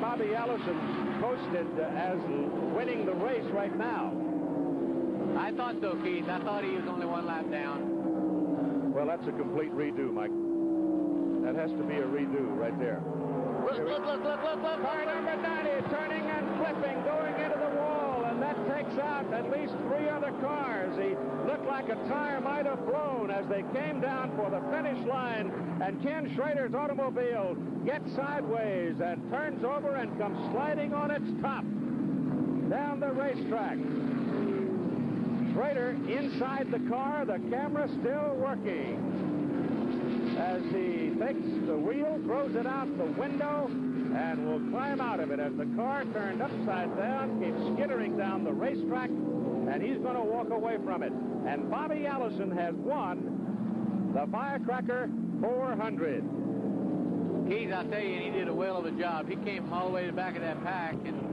Bobby Allison posted as winning the race right now. I thought so, Keith. I thought he was only one lap down. Well, that's a complete redo, Mike. That has to be a redo right there. Look. Car number 90 turning and flipping, going into the wall, and that takes out at least 3 other cars. He looked like a tire might have blown as they came down for the finish line, and Ken Schrader's automobile gets sideways and turns over and comes sliding on its top down the racetrack. Schrader inside the car, the camera still working as he takes the wheel, throws it out the window, and will climb out of it as the car turned upside down, keeps skittering down the racetrack, and he's going to walk away from it. And Bobby Allison has won the Firecracker 400. Keith, I'll tell you, he did a whale of a job. He came all the way to the back of that pack, and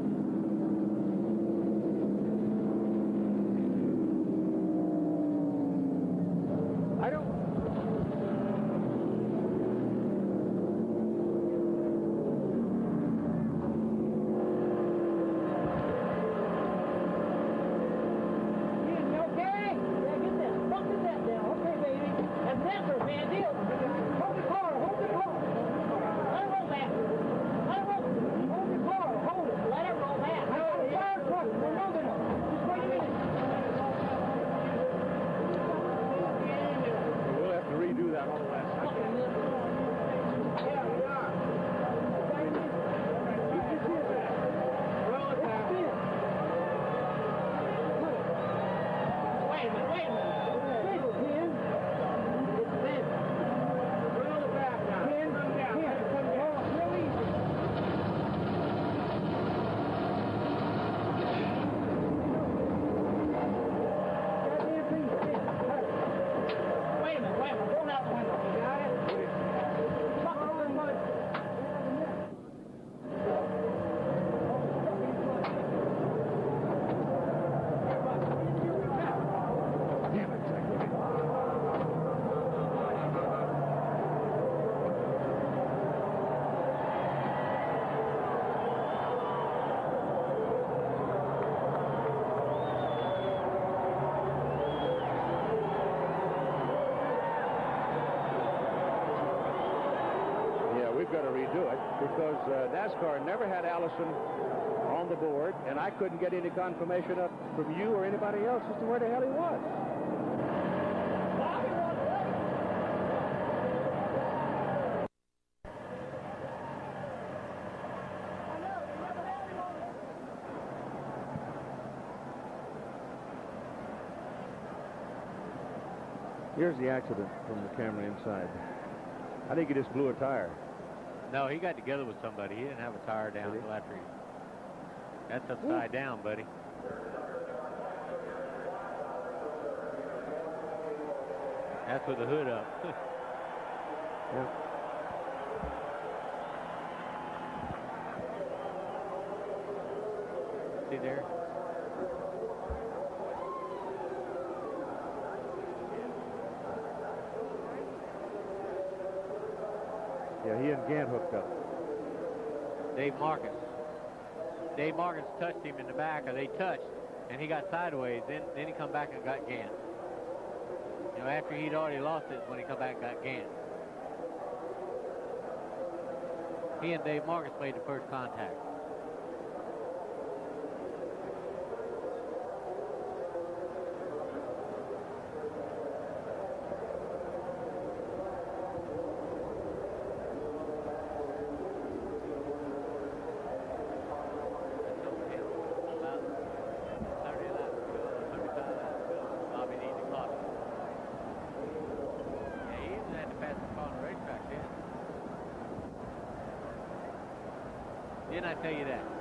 because NASCAR never had Allison on the board, and I couldn't get any confirmation up from you or anybody else as to where the hell he was. Here's the accident from the camera inside. I think he just blew a tire. No, he got together with somebody. He didn't have a tire down until after he... That's upside down, buddy. That's with the hood up. Yeah. See there? Yeah, he and Gant hooked up. Dave Marcus touched him in the back, or they touched, and he got sideways. Then he come back and got Gant. You know, after he'd already lost it, when he come back and got Gant. He and Dave Marcus made the first contact. Didn't I tell you that?